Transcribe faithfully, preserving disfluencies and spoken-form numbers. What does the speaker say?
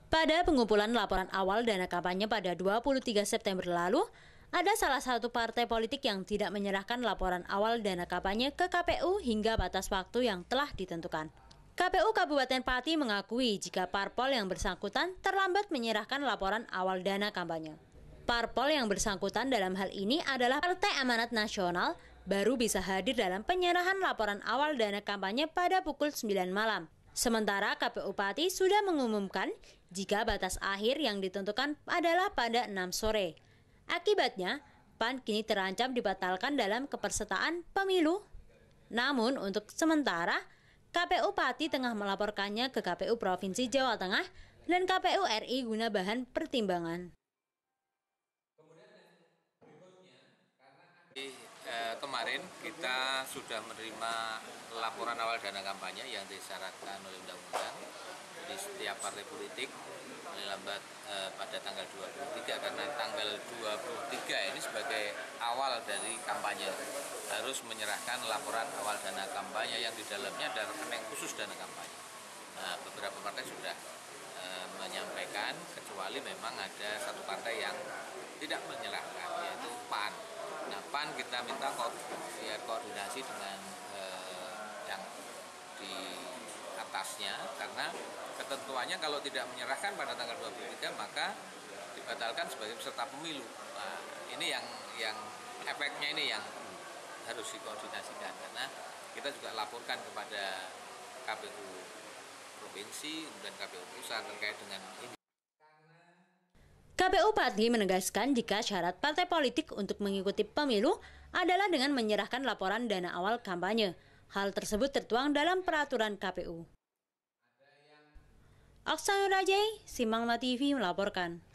Pada pengumpulan laporan awal dana kampanye pada dua puluh tiga September lalu, ada salah satu partai politik yang tidak menyerahkan laporan awal dana kampanye ke K P U hingga batas waktu yang telah ditentukan. K P U Kabupaten Pati mengakui jika parpol yang bersangkutan terlambat menyerahkan laporan awal dana kampanye. Parpol yang bersangkutan dalam hal ini adalah Partai Amanat Nasional, baru bisa hadir dalam penyerahan laporan awal dana kampanye pada pukul sembilan malam. Sementara K P U Pati sudah mengumumkan jika batas akhir yang ditentukan adalah pada enam sore. Akibatnya, P A N kini terancam dibatalkan dalam kepesertaan pemilu. Namun untuk sementara, K P U Pati tengah melaporkannya ke K P U Provinsi Jawa Tengah dan K P U R I guna bahan pertimbangan. Eh, kemarin kita sudah menerima laporan awal dana kampanye yang disyaratkan oleh undang-undang di setiap partai politik paling lambat eh, pada tanggal dua puluh tiga, karena tanggal dua puluh tiga ini sebagai awal dari kampanye harus menyerahkan laporan awal dana kampanye yang di dalamnya ada rekening khusus dana kampanye. Nah, beberapa partai sudah eh, menyampaikan, kecuali memang ada satu partai yang tidak menyerahkan, yaitu P A N. Nah, P A N kita minta ko biar koordinasi dengan eh, yang di atasnya, karena ketentuannya kalau tidak menyerahkan pada tanggal dua puluh tiga maka dibatalkan sebagai peserta pemilu. Nah, ini yang yang efeknya ini yang harus dikoordinasikan, karena kita juga laporkan kepada K P U provinsi dan K P U pusat terkait dengan ini. K P U Pati menegaskan jika syarat partai politik untuk mengikuti pemilu adalah dengan menyerahkan laporan dana awal kampanye. Hal tersebut tertuang dalam peraturan K P U. Aksanul Rajai, Simangma T V melaporkan.